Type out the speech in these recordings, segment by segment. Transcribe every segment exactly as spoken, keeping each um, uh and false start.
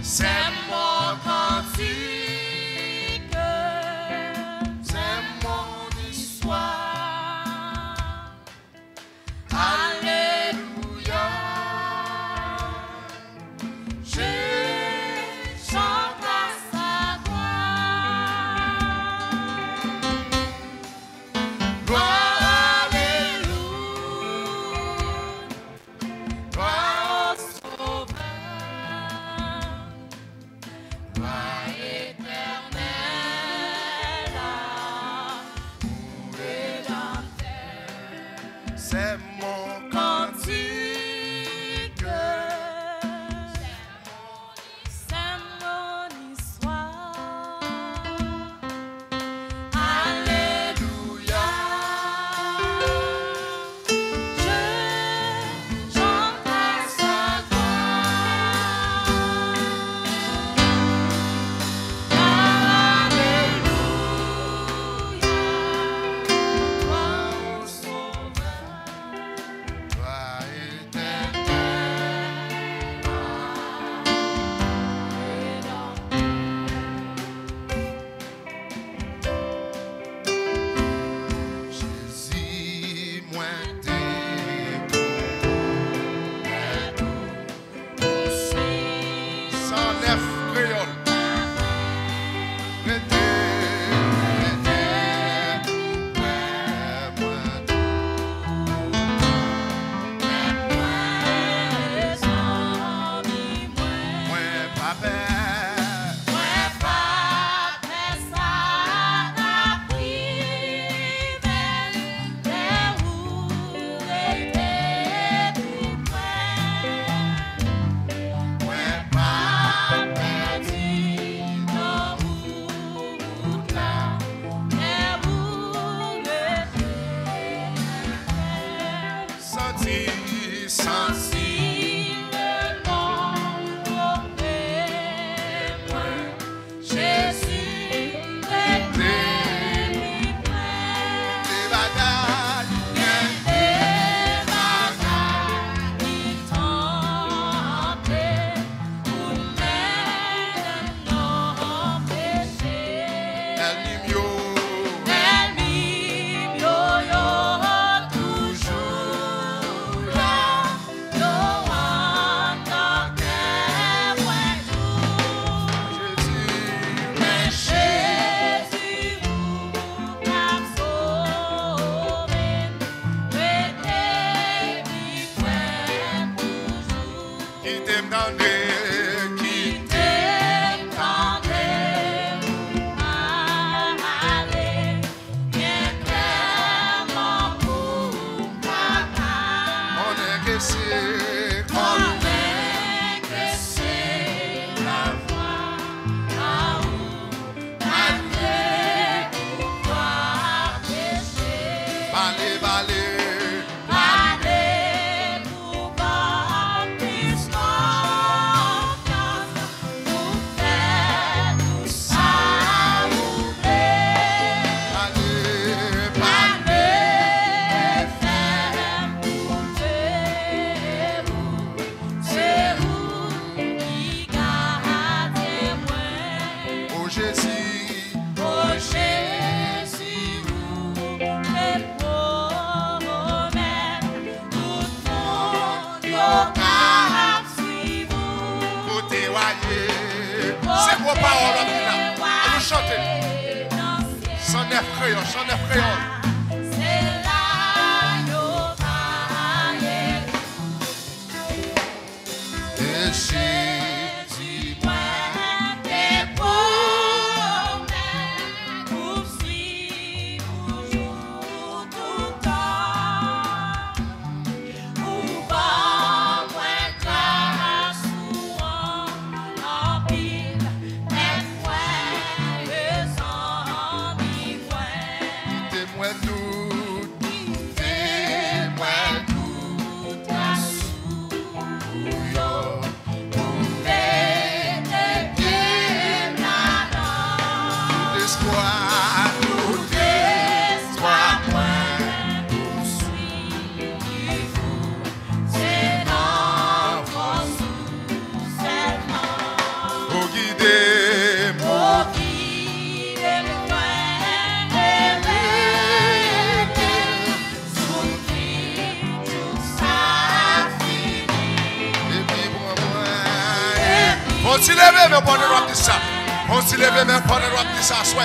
C'est mon cantique, c'est mon histoire. Alléluia. Je chante à sa gloire. Gloire, alléluia. Gloire au Sauveur. Gloire éternelle, amour et la terre. C'est mon cantique, c'est mon histoire. Alléluia. Je chante à sa gloire. Alléluia. Gloire au Sauveur. Gloire éternelle, Jésus, moi cent neuf créoles. Faut s'y lever, mais pour nous dire ça. Faut s'y lever, mais pour nous dire ça, soir.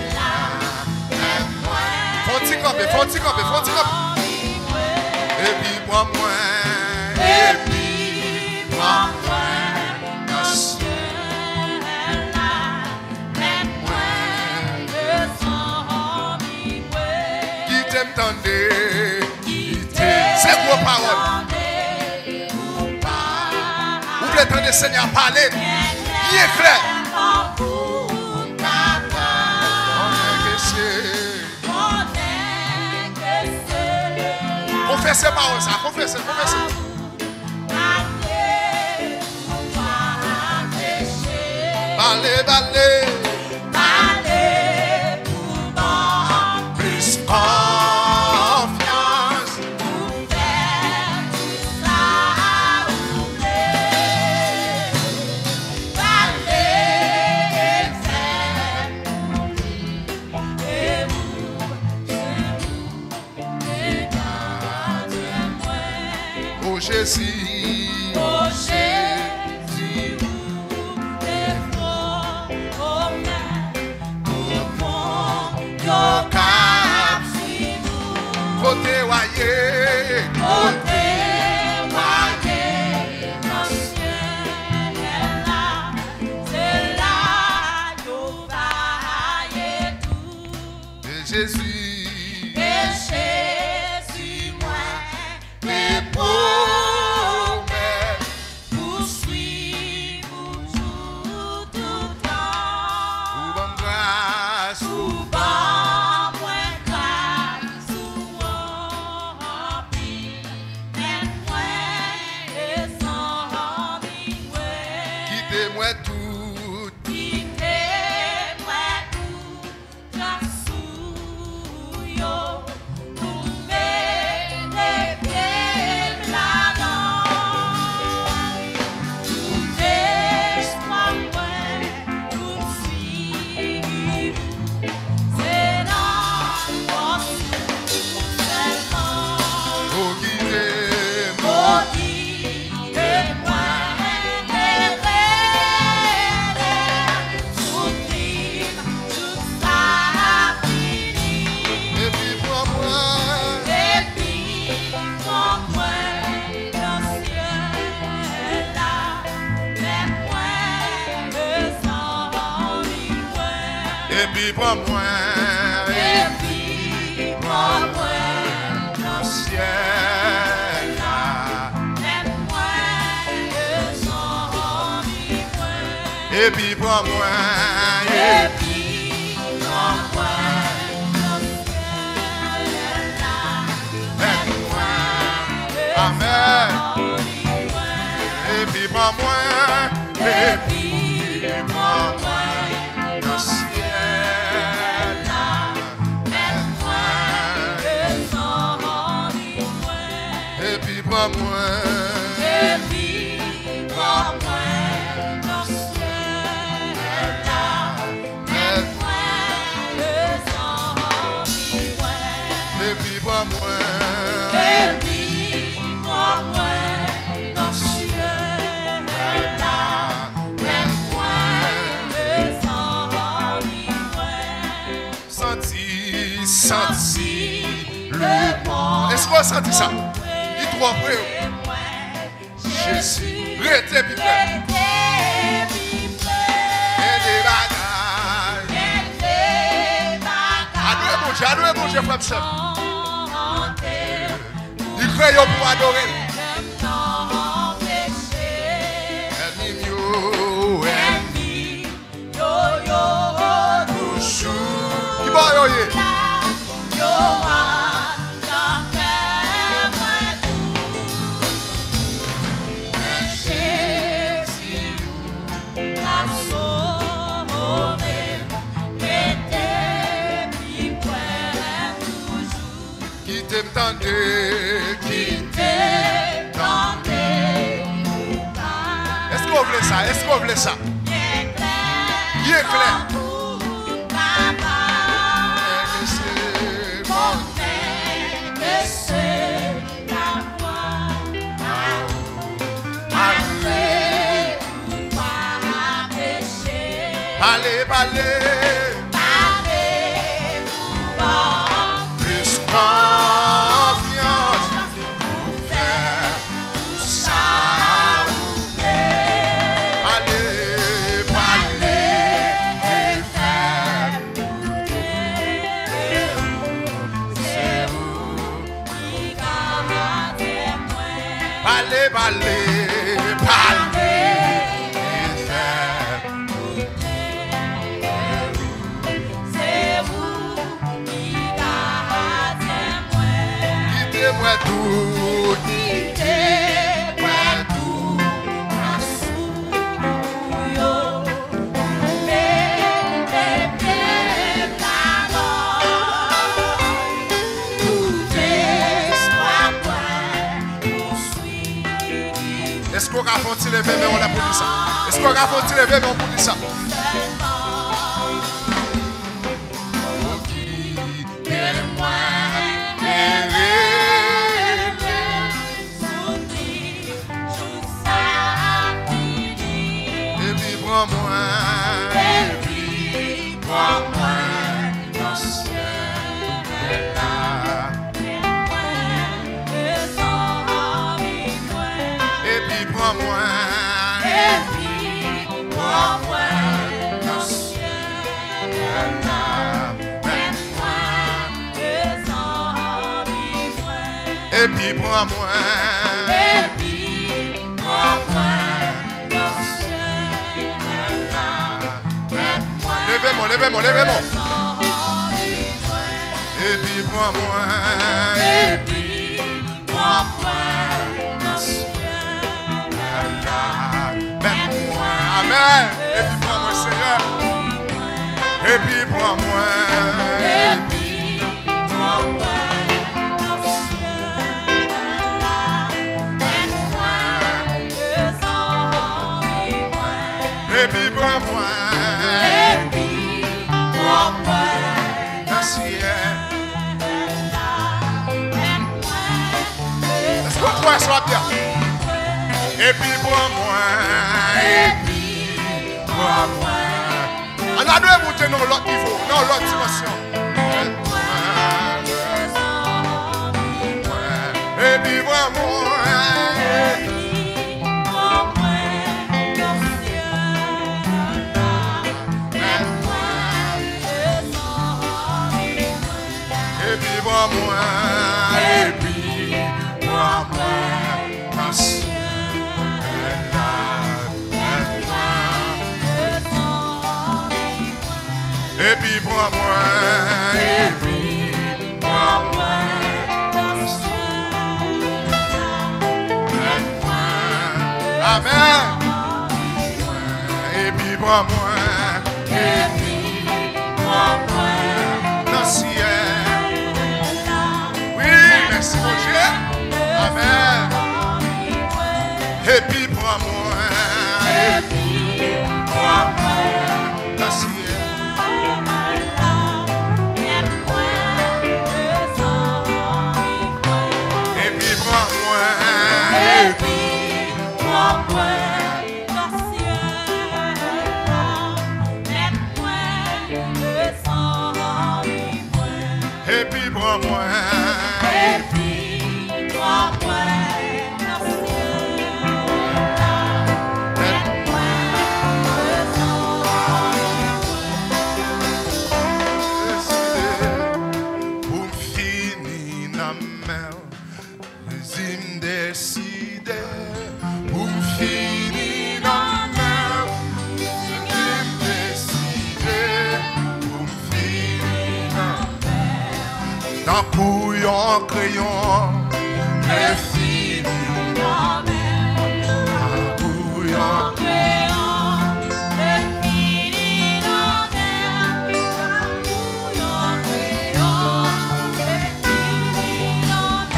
Faut-il camper, faut-il camper, faut-il camper. Et puis moi, moi, et puis moi, moi, le ciel là, même moi, le sang, qui t'aime tendez, qui t'aime, c'est vos paroles. Vous voulez entendre le Seigneur parler, il est clair. Confessez paroles, ça, confessez, confessez. Balez, balez. Balez pour moi. Plus confiance. Pour faire tout ça oublier. Balez et faire pour lui. Et vous, c'est vous. Et gardez-moi. Oh Jésus. Oh Jésus, vous êtes fort, oh Père, pour mon cap si nous. Côté voyez. Côté voyez, le ciel est là, c'est là nous voyons tout. Et Jésus. Et Jésus, moi, les pauvres. Et puis pour moi, et puis pour moi, le ciel là. même moi, le sang moi. Et puis pour moi, Et puis pour moi, le ciel là. même moi, le Amen. sang moi. Et puis pour moi, Et puis pour moi, le ciel là. même moi, le sang moi. Et puis pour moi, Et puis pour moi, le ciel là, même moi, le sang moi. et puis pour moi, Et puis pour moi, le ciel là, même moi, le sang moi. senti, senti Le monde. Est-ce qu'on a senti ça? Dis-toi après. Jésus, restez puis près. Et des bagages. Adorez mon Dieu, adorez mon Dieu, frère et sœur. Il crée pour adorer. Ennemi yo, ennemi chou. Qui va yo ye? Qui t'aime tendre, qui Est-ce qu'on voulait ça? Est-ce qu'on voulait ça? Il est clair. Balé, balé. Plus confiance. Faire tout ça. Balé, balé. Et faire. C'est où? Balé, balé. Balé. Tout quitter, tout assouyo, mais bien tout espoir poursuit. Est-ce qu'on a fait lever mais on a pour ça? Est-ce qu'on a fait lever mais on pour ça? Et puis prends-moi, et puis prends-moi, levez-moi, levez-moi, levez-moi. Et puis prends-moi, et puis prends-moi, mets-moi, amen. Et puis prends-moi, Seigneur. Et puis prends-moi, et puis prends-moi. Et puis prends-moi, et puis prends-moi, merci. Est-ce qu'on croit sur la pierre? Et puis prends-moi, et puis prends-moi. On a deux montées dans l'autre niveau, dans l'autre dimension. Et puis prends-moi. Moi, et puis moi-moi, merci. Et puis moi-moi, et puis moi-moi, amen. Et puis moi-moi, et puis moi-moi, merci. Merci mon Dieu. Amen. Et puis prends-moi. Et puis prends-moi. Merci. Et puis prends-moi. Et puis prends-moi. Et puis prends-moi. Couillon, crayon, les filles, couillon, crayon, les filles, couillon, crayon, les filles,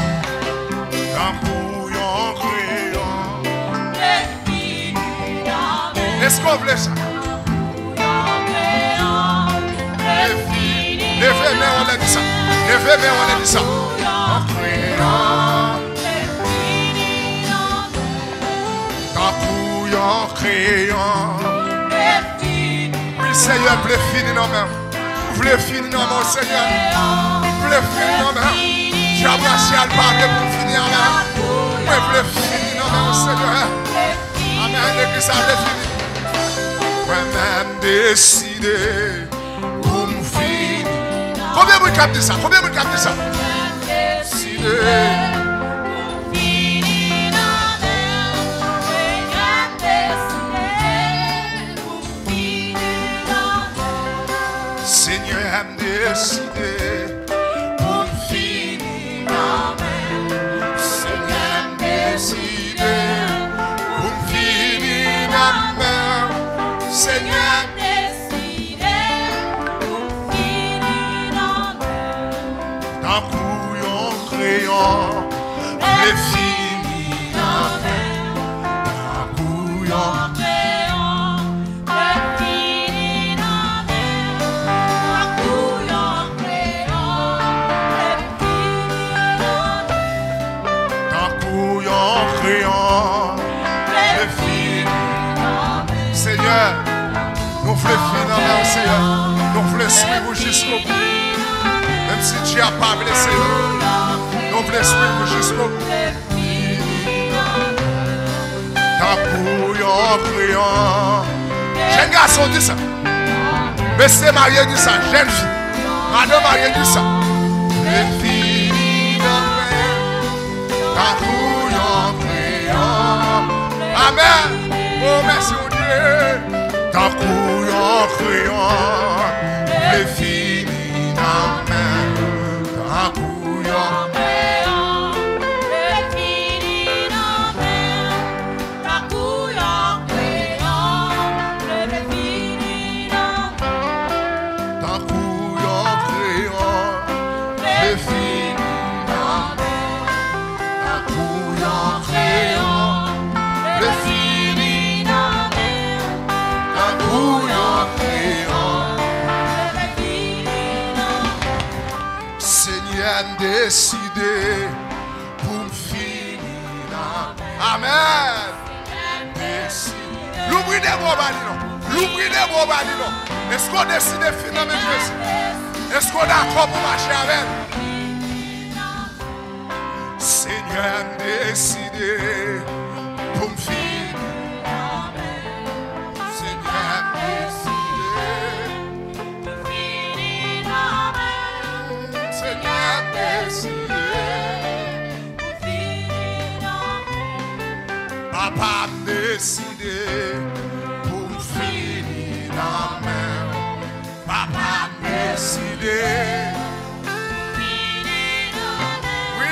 couillon, crayon, les filles. Est-ce qu'on voulait ça? Les filles, les filles, mais on a dit ça. Levez, mais on a dit ça. En créant, en couillant, créant, oui Seigneur, vous voulez finir dans main. Vous voulez finir dans mon Seigneur. Vous voulez finir dans main. J'ai abraché à le parler pour finir là. Vous voulez finir dans mon Seigneur. Amen. L'église a fini. Moi-même décidé pour me finir. Combien vous captez ça? Combien vous captez ça? Décidé. Seigneur, décidé pour finir dans main. Seigneur, décidé pour finir dans main. Seigneur, décidé pour finir dans main. D'un couillon crayon, les finir dans main. D'un couillon Seigneur, nous voulons finir dans main, Seigneur. Nous voulons suivre jusqu'au bout. Même si Dieu n'a pas blessé, nous voulons suivre jusqu'au bout. Ta couillon crayon. Jeune garçon dit ça. Monsieur marié dit ça. Jeune fille. Madame mariée dit ça. Les filles dans main. Ta couillon crayon. Amen. Oh, merci au Dieu. Ta couillon crayon, les filles dans main. Ta couillon crayon, les filles dans main. Ta couillon crayon, les filles dans main. Ta couillon crayon, les filles dans main. Ta couillon crayon, les filles. Seigneur, décidé pour me finir. Amen. L'oubli des mots balinos. L'oubli des mots balinos. Est-ce qu'on décide de finir avec Jésus? Est-ce qu'on est d'accord pour marcher avec? Seigneur, décidé pour me finir. Seigneur, décidé. Seigneur, décidé. Papa décidé pour me finir dans main. Papa décidé. Oui.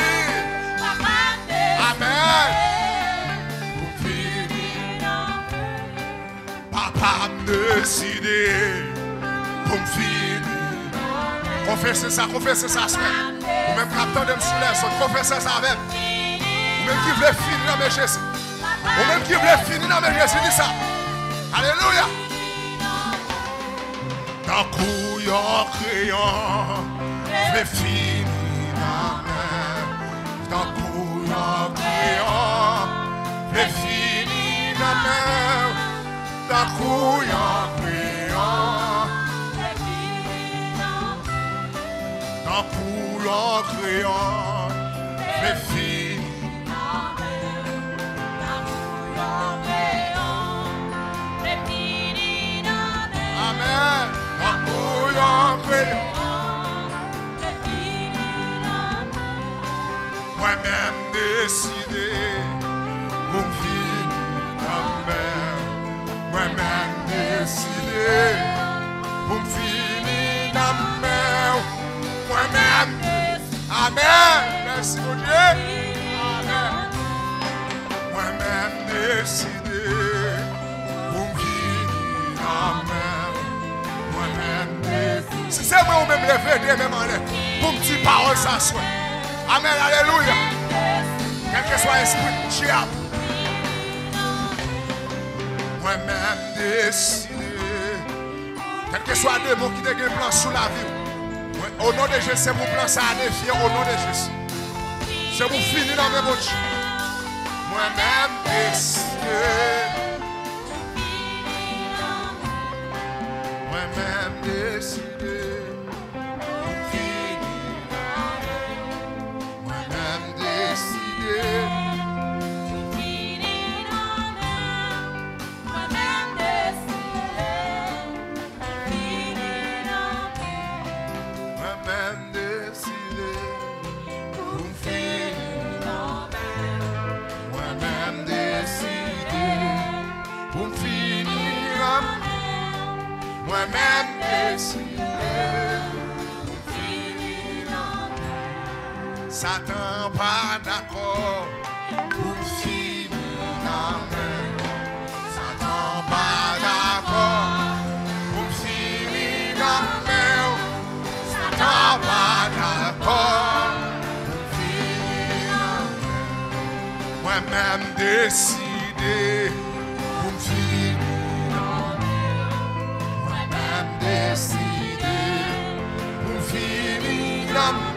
Amen. Pour finir. Papa décidé pour me finir. Confessez ça, confessez ça, soeur. Ou même capteur de me soulager, confessez ça avec. Ou même qui voulait finir dans mes Jésus. Ou même qui voulait finir dans mes Jésus, dis ça. Alléluia. D'un couillon crayon, je vais finir dans main. D'un couillon crayon, je vais finir dans main. D'un couillon crayon. D'un couillon crayon, les filles. Amen. D'un couillon crayon. Moi-même décidé pour finir dans main. Moi-même décidé pour finir dans main. Moi-même. Amen. Merci mon Dieu. Amen. Moi-même décidé pour vivre. Amen. Moi-même décidé. Si c'est moi ou même lever, même en l'air. Pour me dire parole, ça soit. Amen. Alléluia. Quel que soit l'esprit, diable. Moi-même décidé. Quel que soit le démon qui te gagne plan sous la vie. Au nom de Jésus, c'est mon plan, ça a défié au nom de Jésus. C'est pour finir dans mes mots. Moi-même décidé. Moi-même décidé. Satan pas d'accord pour finir la main. Satan pas d'accord pour finir la main. Satan pas d'accord pour finir la main. Moi-même décidé pour finir la main. Moi-même décidé pour finir la main.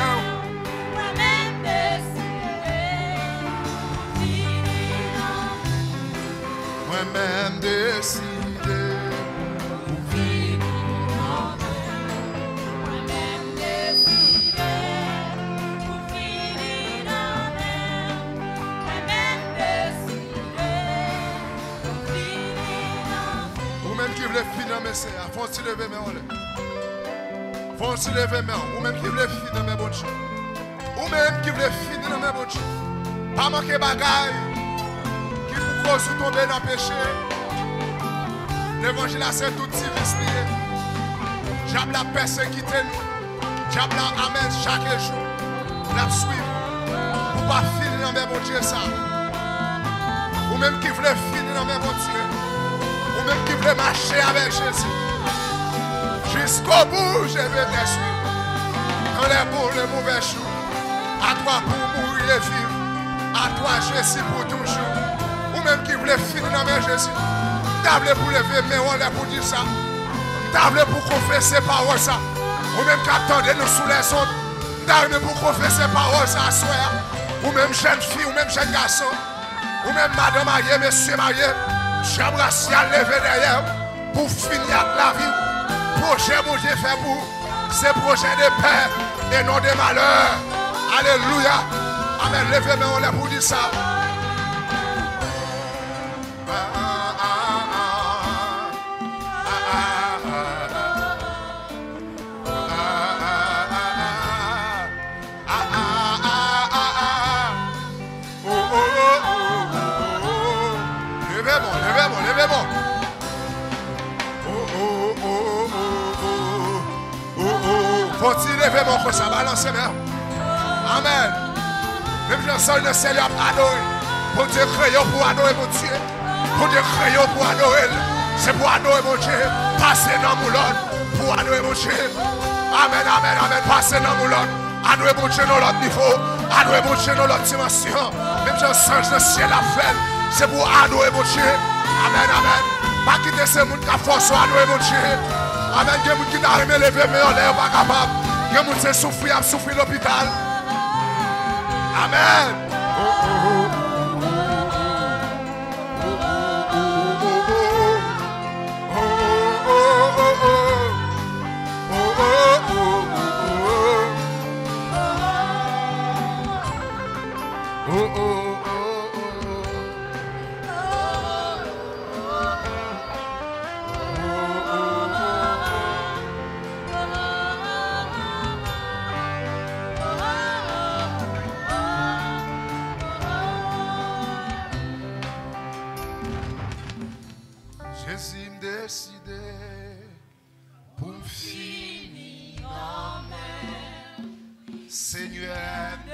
Moi-même décidé pour finir la main. Moi-même décidé pour finir la main. Moi-même décidé pour finir la main. Vous-même qui voulez finir mes serres, faut-il lever mes mains? Faut-il lever mes mains? Vous-même qui voulez finir mes bonnes choses. Vous-même qui voulez finir mes bonnes choses. Pas manquer bagaille. Pour cause tomber dans le péché. L'évangile c'est tout service lié. Diable a persécuté nous. Diable a amène chaque jour. La suivre. Pour pas finir dans mes bon Dieu ça. Ou même qui voulait finir dans mes bon Dieu. Ou même qui voulait marcher avec Jésus. Jusqu'au bout, je vais te suivre. Dans les bons, les mauvais jours. À toi pour mourir et vivre. À toi Jésus pour toujours. Ou même qui voulait finir dans mes Jésus. Table pour lever mes mains pour dire ça. Table pour confesser parole ça. Ou même qui attendez nous sous les ondes. Table pour confesser parole ça à soir. Ou même jeune fille, ou même jeune garçon. Ou même madame mariée, monsieur marié. J'aimerais si à lever derrière. Pour finir la vie. Projet mon Dieu fait pour. C'est projet de paix et non de malheur. Alléluia. Amen. Levez mes mains pour dire ça. Faut-il lever mon corps, ça va lancer même. Amen. Même je sens le Seigneur adorer. Pour Dieu créé pour adorer mon Dieu. Pour Dieu créé pour adorer. C'est pour adorer mon Dieu. Passez dans mon lot pour adorer mon Dieu. Amen, amen, amen. Passez dans mon lot. Adorer mon Dieu dans l'autre niveau. Adorer mon Dieu dans l'autre dimension. Même je sens le ciel à faire. C'est pour adorer mon Dieu. Amen, amen. Pas quitter ce monde qui a force à adorer mon Dieu. Amen. Il y a des gens qui n'ont jamais levé, mais on n'est pas capable. Il y a des gens qui souffrent, qui souffrent l'hôpital. Amen. Oh, oh, oh. Jésus me décidé pour finir. Seigneur